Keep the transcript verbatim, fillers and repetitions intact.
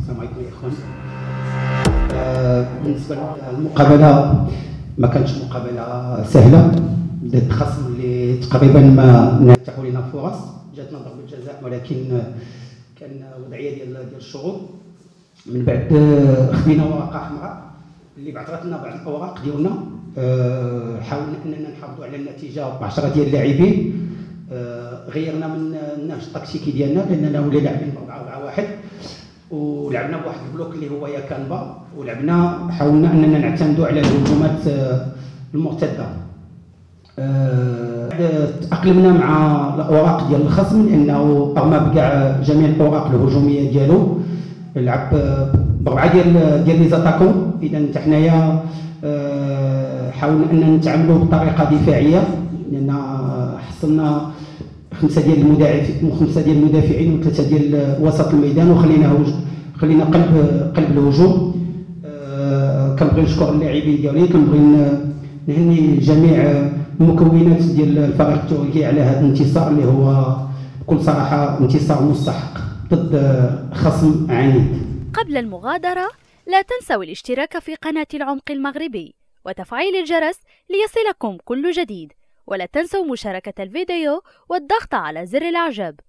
السلام عليكم يا اخوان. بالنسبه للمقابله ما كانتش مقابله سهله، ضد خصم اللي تقريبا ما نفتحوا لنا فرص، جاتنا ضربه جزاء ولكن كان وضعيه ديال ديال الشروط. من بعد خدينا ورقه حمراء اللي بعثرت لنا بعض الاوراق ديالنا، حاولنا اننا نحافظوا على النتيجه بعشرة ديال اللاعبين، غيرنا من النهج التكتيكي ديالنا لاننا ولا لاعبين أربعة أربعة واحد، ولعبنا بواحد البلوك اللي هو يا كانبا، ولعبنا حاولنا اننا نعتمدوا على الهجومات المرتده. تأقلمنا مع الاوراق ديال الخصم لانه رغم بكاع جميع الاوراق الهجوميه ديالو لعب بربعه ديال ديال لي زاتاكون. اذا حتى حنايا حاولنا اننا نتعاملوا بطريقه دفاعيه لان حصلنا خمسه ديال المدافعين خمسه ديال المدافعين وثلاثه ديال وسط الميدان، وخلينا خلينا قلب قلب الهجوم. أه كنبغي نشكر اللاعبين ديالي، كنبغي نهني جميع المكونات ديال الفريق التركي على هذا الانتصار اللي هو بكل صراحه انتصار مستحق ضد خصم عنيد. قبل المغادره لا تنسوا الاشتراك في قناه العمق المغربي وتفعيل الجرس ليصلكم كل جديد، ولا تنسوا مشاركة الفيديو والضغط على زر الإعجاب.